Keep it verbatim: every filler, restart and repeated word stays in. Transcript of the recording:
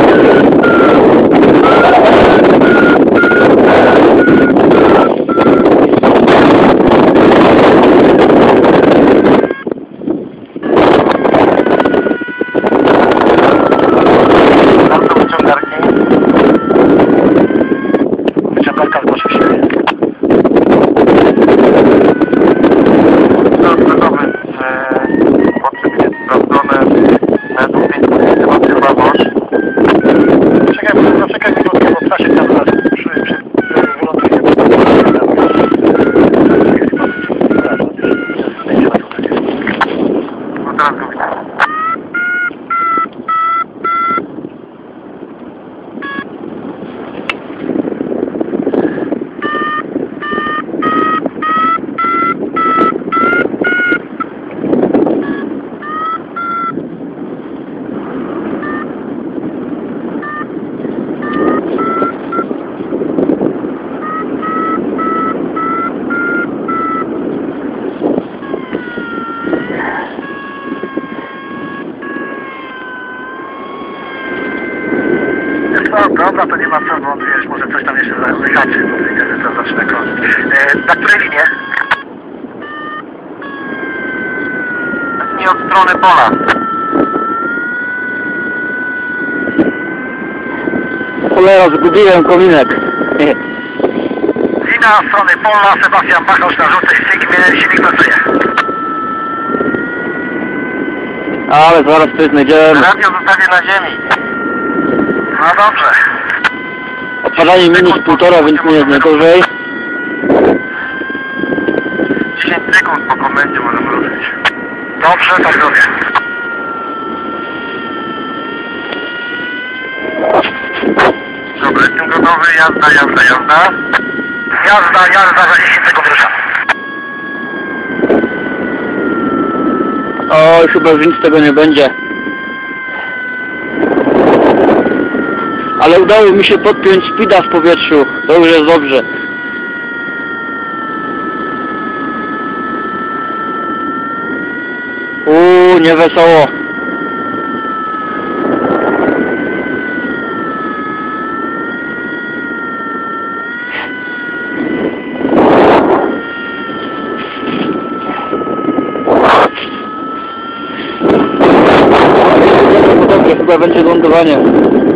Dobra, to nie ma co, bo wiesz, może coś tam jeszcze wyhaczy, bo widzę, że to zacznę krążyć. E, na której linie? Nie od strony pola. Cholera, zgubiłem kominek. Lina od strony pola, Sebastian Bachausz na żółtej sygnie, silnik pracuje. Ale zaraz coś znajdziemy. Radio zostawię na ziemi. No dobrze. Odpalanie minus półtora, więc nie jest najgorzej. dziesięć sekund po komendzie możemy ruszyć. Dobrze, tak robię. Dobra, jestem gotowy, jazda, jazda, jazda. Jazda, jazda, za dziesięć sekund ruszam. Oj, chyba już nic z tego nie będzie. Ale udało mi się podpiąć speeda w powietrzu. To już jest dobrze. Uuu, niewesoło. Dobrze, chyba będzie lądowanie.